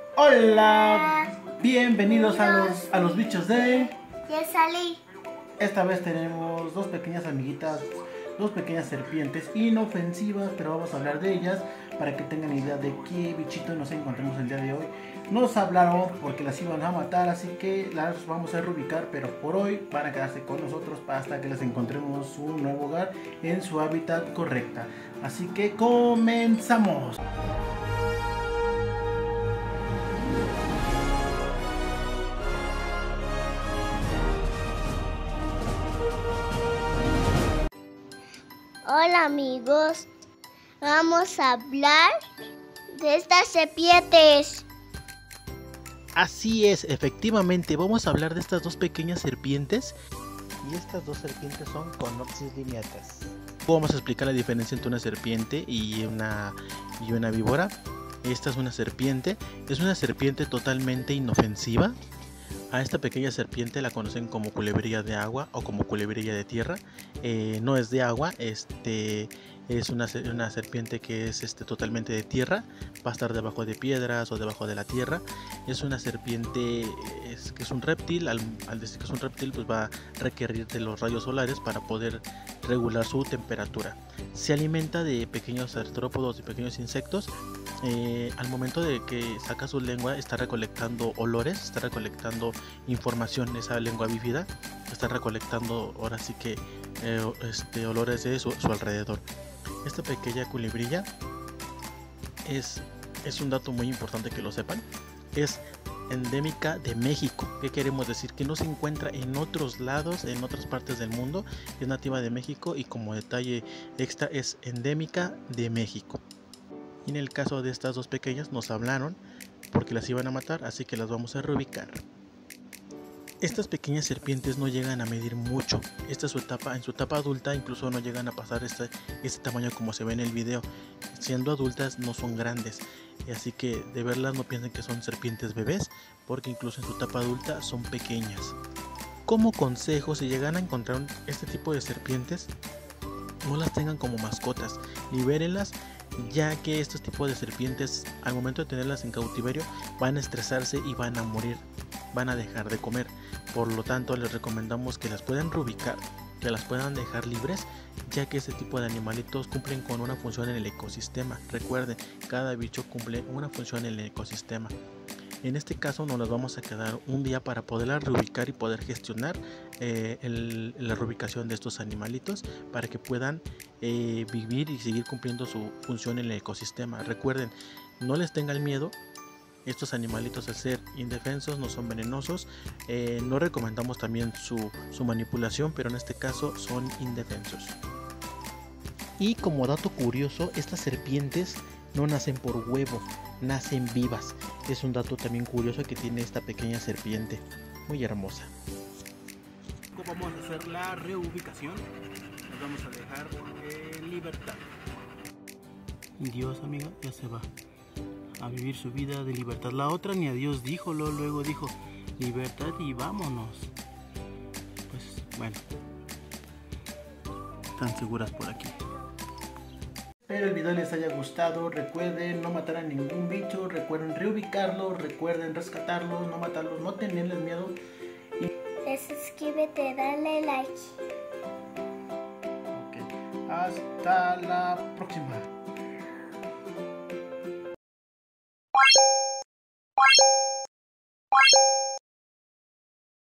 Hola, bienvenidos a los bichos de... Ya salí. Esta vez tenemos dos pequeñas amiguitas, dos pequeñas serpientes inofensivas, pero vamos a hablar de ellas para que tengan idea de qué bichito nos encontramos el día de hoy. Nos hablaron porque las iban a matar, así que las vamos a reubicar, pero por hoy van a quedarse con nosotros hasta que les encontremos un nuevo hogar en su hábitat correcta. Así que comenzamos. Hola amigos, vamos a hablar de estas serpientes. Así es, efectivamente, vamos a hablar de estas dos pequeñas serpientes. Y estas dos serpientes son Conopsis lineatas. Vamos a explicar la diferencia entre una serpiente y una víbora. Esta es una serpiente totalmente inofensiva. A esta pequeña serpiente la conocen como culebrilla de agua o como culebrilla de tierra. No es de agua, es una serpiente que es totalmente de tierra. Va a estar debajo de piedras o debajo de la tierra. Es una serpiente que es un reptil. Al decir que es un reptil, pues va a requerir de los rayos solares para poder regular su temperatura. Se alimenta de pequeños artrópodos y pequeños insectos. Al momento de que saca su lengua está recolectando olores, está recolectando información. Esa lengua bífida está recolectando ahora sí que olores de su alrededor. Esta pequeña culebrilla es un dato muy importante que lo sepan. Es endémica de México. ¿Qué queremos decir? Que no se encuentra en otros lados, en otras partes del mundo. Es nativa de México y como detalle extra es endémica de México. Y en el caso de estas dos pequeñas nos hablaron porque las iban a matar, así que las vamos a reubicar. Estas pequeñas serpientes no llegan a medir mucho. Esta es en su etapa adulta incluso no llegan a pasar este tamaño como se ve en el video. Siendo adultas no son grandes, así que de verlas no piensen que son serpientes bebés, porque incluso en su etapa adulta son pequeñas. Como consejo, si llegan a encontrar este tipo de serpientes, no las tengan como mascotas, libérenlas, ya que estos tipos de serpientes al momento de tenerlas en cautiverio van a estresarse y van a morir, van a dejar de comer. Por lo tanto les recomendamos que las puedan reubicar, que las puedan dejar libres, ya que este tipo de animalitos cumplen con una función en el ecosistema. Recuerden, cada bicho cumple una función en el ecosistema. En este caso nos las vamos a quedar un día para poderlas reubicar y poder gestionar la reubicación de estos animalitos para que puedan vivir y seguir cumpliendo su función en el ecosistema. Recuerden, no les tengan miedo. Estos animalitos, al ser indefensos, no son venenosos. No recomendamos también su manipulación, pero en este caso son indefensos. Y como dato curioso, estas serpientes no nacen por huevo, nacen vivas. Es un dato también curioso que tiene esta pequeña serpiente, muy hermosa. Vamos a hacer la reubicación. Nos vamos a dejar en libertad. Dios, amiga, ya se va a vivir su vida de libertad. La otra ni adiós dijo, luego dijo libertad y vámonos. Pues bueno, están seguras por aquí. Espero el video les haya gustado. Recuerden no matar a ningún bicho, recuerden reubicarlos, recuerden rescatarlos, no matarlos, no tenerles miedo. Suscríbete, dale like. Okay. Hasta la próxima.